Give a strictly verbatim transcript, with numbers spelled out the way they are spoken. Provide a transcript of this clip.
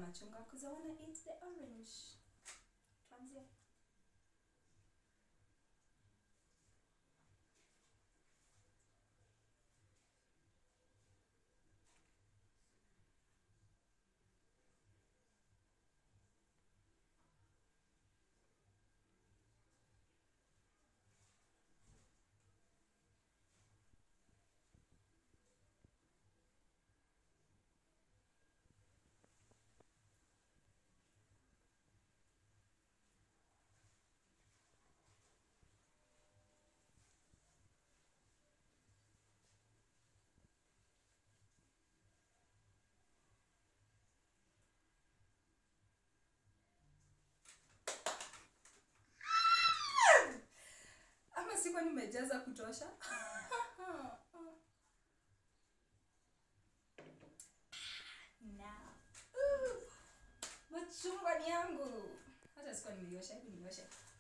machungwa because I want to eat the orange. Tuanzie. Ama siko nimejaza kutosha. Now. Machungwa ni yangu. Hata siko nimeiosha, hivi nioshe.